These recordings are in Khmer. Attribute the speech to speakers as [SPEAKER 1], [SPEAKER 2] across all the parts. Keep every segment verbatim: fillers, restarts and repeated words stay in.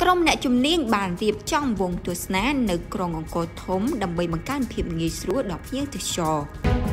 [SPEAKER 1] ក្រុមអ្នកជំនាញបានរៀបចំវងទស្សនានៅក្រុងអង្គរធំដើម្បីបង្កើនភាពងាយស្រួលដល់ភ្ញៀវទេសចរ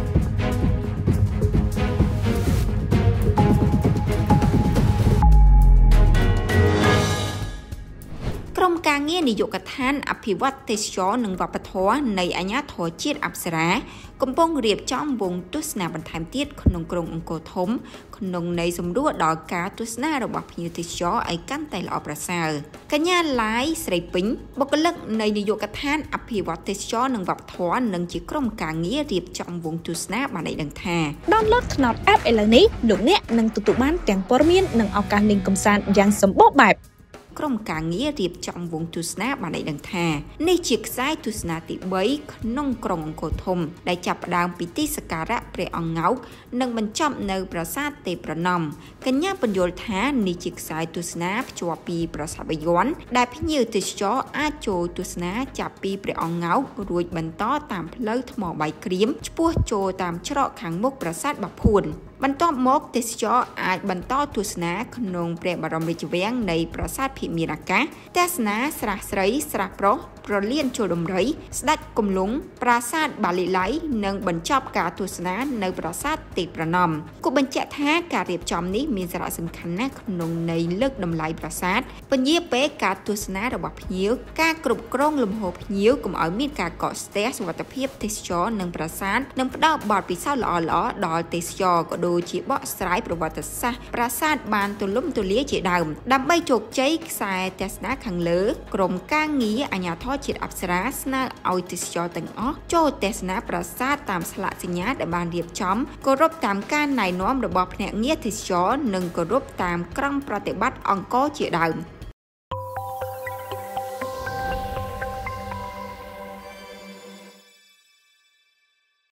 [SPEAKER 1] ក្រុមការងារនាយកដ្ឋានអភិវឌ្ឍទេសចរនិងវប្បធម៌នៃអាជ្ញាធរជាតិអប្សរាកំពុងរៀបចំវងទស្សនាបន្ថែមទៀតក្នុងក្រុងអង្គរធំក្នុងន័យសម្រួលដល់ការទស្សនារបស់ភ្ញៀវទេសចរឲ្យកាន់តែល្អប្រសើរកញ្ញាឡាយស្រីពេញបុគ្គលិកនៃនាយកដ្ឋានអភិវឌ្ឍទេសចរនិងវប្បធម៌និងជាក្រុមការងាររៀបចំវងទស្សនាបានឲ្យដឹងថា
[SPEAKER 2] download ថ្នោត app ឥឡូវនេះលោកអ្នកនឹងទទួលបានទាំងព័ត៌មាននិងឱកាសលេងកម្សាន្តយ៉ាងសម្បូរបែប
[SPEAKER 1] ក្រុមការងាររៀបចំវងទស្សនាបានឲ្យដឹងថានេះជាខ្សែទស្សនាទីបីក្នុងក្រុងអង្គរធំដែលចាប់ផ្ដើមពីទីសក្ការៈព្រះអង្គងោកនិងបញ្ចប់នៅប្រាសាទទេពប្រណំកញ្ញាបញ្យល់ថានេះជាខ្សែទស្សនាភ្ជាប់ពីប្រាសាទបាយ័នដែលភ្ញៀវទេសចរអាចចូលទស្សនាចាប់ពីព្រះអង្គងោករួចបន្តតាមផ្លូវថ្មបាយក្រៀមឆ្ពោះចូលតាមច្រកខាងមុខប្រាសាទបាភួនបន្ទាប់មកទេសចរអាចបន្តទស្សនាក្នុងព្រះបរមរាជវាំងនៃប្រាសាទភិមានអាកាសទស្សនាស្រះស្រីស្រះប្រុសប្រលានចូលដំរីស្ដេចគំលុងប្រាសាទបាលីឡៃនិងបញ្ចប់ការទស្សនានៅប្រាសាទទេពប្រណំគូបញ្ជាក់ថាការរៀបចំនេះមានសារៈសំខាន់ណាស់ក្នុងន័យលើកតម្លៃប្រាសាទពញាពេលការទស្សនារបស់ភ្ញៀវការគ្រប់គ្រងលំហូរភ្ញៀវកុំឲ្យមានការកកស្ទះសុវត្ថិភាពទេសចរនិងប្រាសាទនិងផ្ដល់បទពិសោធន៍ល្អៗដល់ទេសចរក៏ដូចជាបកស្រាយប្រវត្តិសាស្ត្រប្រាសាទបានទូលំទូលាយជាដើមដើម្បីជោគជ័យខ្សែទស្សនាខាងលើក្រុមការងារអាជ្ញាធរជាតិអប្សរាស្នើឲ្យទេសចរទាំងអស់ចូលទស្សនាប្រាសាទតាមស្លាកសញ្ញាដែលបានរៀបចំគោរពតាមការណែនាំរបស់ភ្នាក់ងារទេសចរនិងគោរពតាមក្រមប្រតិបត្តិអង្គរជាដើម